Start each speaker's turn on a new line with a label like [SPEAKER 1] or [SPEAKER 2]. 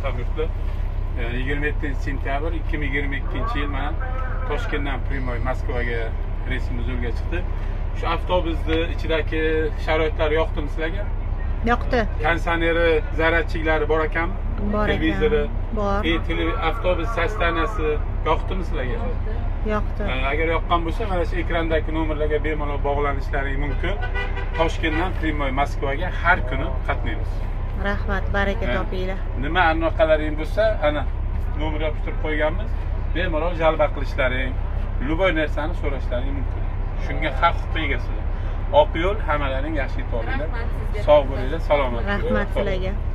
[SPEAKER 1] hamyurtlar. 27 sentyabr 2022-yil mana Toshkentdan Primoy Moskvaga reysimiz yo'lga chiqdi. Shu avtobusni ichidagi sharoitlar yoqdimi sizlarga?
[SPEAKER 2] Yoqdi.
[SPEAKER 1] Konditsioneri, zaryadchiklari bor ekanmi?
[SPEAKER 2] Bor ekan.
[SPEAKER 1] Televizori
[SPEAKER 2] bor.
[SPEAKER 1] Avtobus sostanasi yoqdimi sizlarga?
[SPEAKER 2] Yoqdi.
[SPEAKER 1] Agar yoqqan bo'lsa, mana shu ekrandagi nomerlarga bemalol bog'lanishlaring mumkin. Toshkentdan Primoy Moskvaga har kuni qatnaymiz.
[SPEAKER 2] Rahmat, baraka topinglar.
[SPEAKER 1] Nima anaqalaring bo'lsa, ana nomer yopishtirib qo'yganmiz. Bemalol jalba qilishlaring, любой narsani so'rashlaring mumkin. Shunga haq-huquq egasizlar. Oq yo'l hammalaring yaxshi yetib olinglar. Sog' bo'linglar, salomat bo'linglar.
[SPEAKER 2] Rahmat sizlarga.